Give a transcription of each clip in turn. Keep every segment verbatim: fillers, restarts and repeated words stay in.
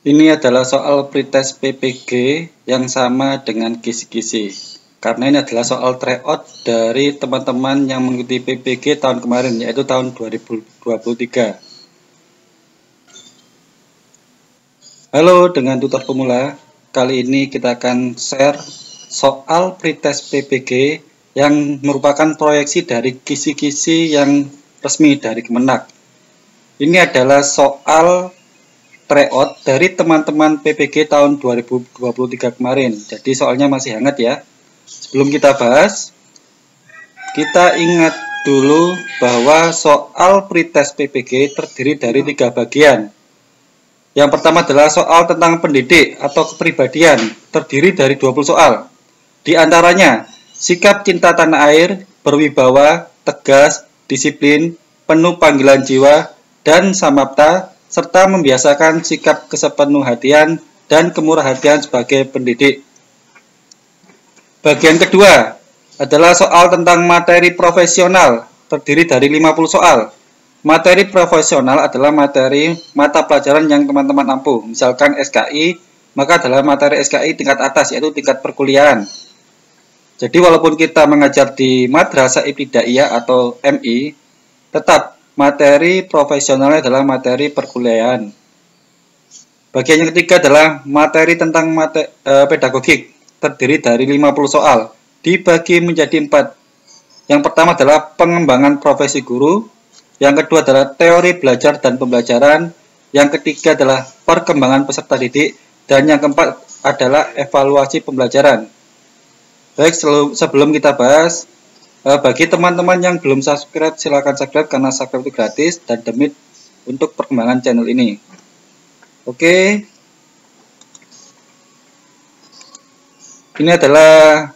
Ini adalah soal pretest P P G yang sama dengan kisi-kisi. Karena ini adalah soal tryout dari teman-teman yang mengikuti P P G tahun kemarin, yaitu tahun dua ribu dua puluh tiga. Halo, dengan tutor pemula. Kali ini kita akan share soal pretest P P G yang merupakan proyeksi dari kisi-kisi yang resmi dari Kemenak. Ini adalah soal tryout dari teman-teman P P G tahun dua ribu dua puluh tiga kemarin. Jadi soalnya masih hangat ya. Sebelum kita bahas, kita ingat dulu bahwa soal pretest P P G terdiri dari tiga bagian. Yang pertama adalah soal tentang pendidik atau kepribadian, terdiri dari dua puluh soal. Di antaranya, sikap cinta tanah air, berwibawa, tegas, disiplin, penuh panggilan jiwa, dan samapta, serta membiasakan sikap kesepenuhhatian dan kemurahhatian sebagai pendidik. Bagian kedua adalah soal tentang materi profesional, terdiri dari lima puluh soal. Materi profesional adalah materi mata pelajaran yang teman-teman ampuh. Misalkan S K I, maka adalah materi S K I tingkat atas, yaitu tingkat perkuliahan. Jadi walaupun kita mengajar di Madrasah Ibtidaiyah atau M I, tetap materi profesionalnya adalah materi perkuliahan. Bagian yang ketiga adalah materi tentang materi, eh, pedagogik, terdiri dari lima puluh soal, dibagi menjadi empat. Yang pertama adalah pengembangan profesi guru, yang kedua adalah teori belajar dan pembelajaran, yang ketiga adalah perkembangan peserta didik, dan yang keempat adalah evaluasi pembelajaran. Baik, sebelum kita bahas, bagi teman-teman yang belum subscribe, silakan subscribe karena subscribe itu gratis dan demi untuk perkembangan channel ini. Oke. Ini adalah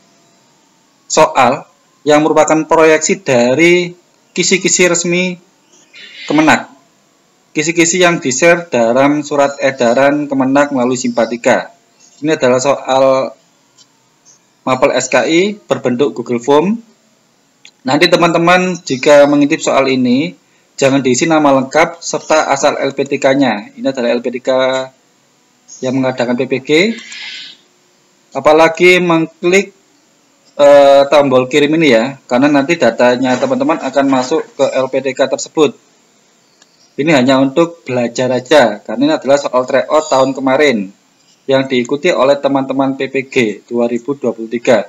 soal yang merupakan proyeksi dari kisi-kisi resmi Kemenak. Kisi-kisi yang di-share dalam surat edaran Kemenak melalui Simpatika. Ini adalah soal mapel S K I berbentuk Google Form. Nanti teman-teman jika mengintip soal ini, jangan diisi nama lengkap serta asal L P T K-nya. Ini adalah L P T K yang mengadakan P P G. Apalagi mengklik eh, tombol kirim ini ya, karena nanti datanya teman-teman akan masuk ke L P T K tersebut. Ini hanya untuk belajar aja, karena ini adalah soal tryout tahun kemarin yang diikuti oleh teman-teman P P G dua ribu dua puluh tiga.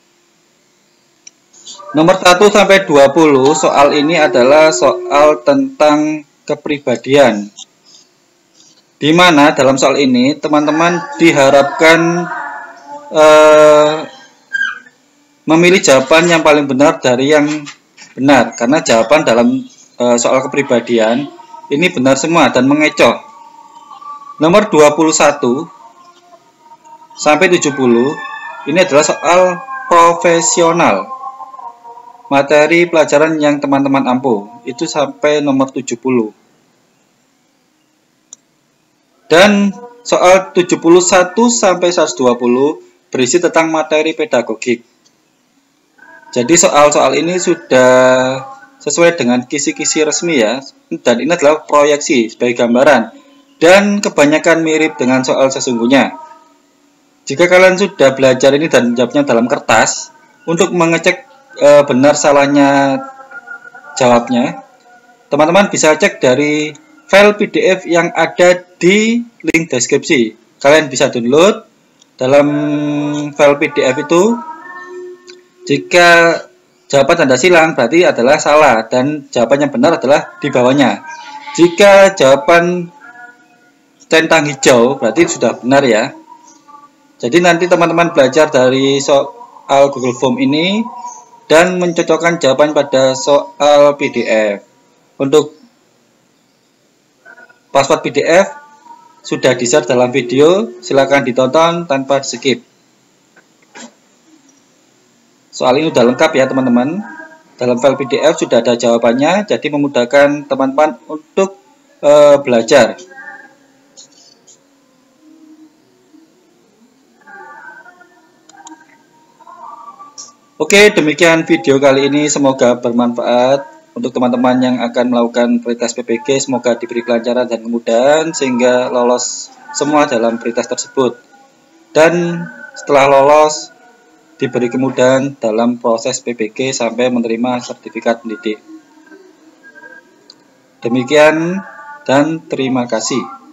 Nomor satu sampai dua puluh soal ini adalah soal tentang kepribadian. Di mana dalam soal ini teman-teman diharapkan eh, memilih jawaban yang paling benar dari yang benar, karena jawaban dalam eh, soal kepribadian ini benar semua dan mengecoh. Nomor dua puluh satu sampai tujuh puluh ini adalah soal profesional. Materi pelajaran yang teman-teman ampuh itu sampai nomor tujuh puluh. Dan soal tujuh puluh satu sampai seratus dua puluh berisi tentang materi pedagogik. Jadi soal-soal ini sudah sesuai dengan kisi-kisi resmi ya, dan ini adalah proyeksi sebagai gambaran dan kebanyakan mirip dengan soal sesungguhnya. Jika kalian sudah belajar ini dan jawabnya dalam kertas, untuk mengecek e, benar salahnya jawabnya, teman-teman bisa cek dari file P D F yang ada di link deskripsi. Kalian bisa download dalam file P D F itu. Jika jawaban Anda silang berarti adalah salah dan jawaban yang benar adalah di bawahnya. Jika jawaban centang hijau berarti sudah benar ya. Jadi nanti teman-teman belajar dari soal Google Form ini dan mencocokkan jawaban pada soal P D F. Untuk password P D F sudah di-share dalam video, silakan ditonton tanpa skip. Soal ini sudah lengkap ya teman-teman. Dalam file P D F sudah ada jawabannya, jadi memudahkan teman-teman untuk e, belajar. Oke, demikian video kali ini, semoga bermanfaat. untuk teman-teman yang akan melakukan pretest P P G, semoga diberi kelancaran dan kemudahan sehingga lolos semua dalam pretest tersebut. Dan setelah lolos, diberi kemudahan dalam proses P P G sampai menerima sertifikat pendidik. Demikian dan terima kasih.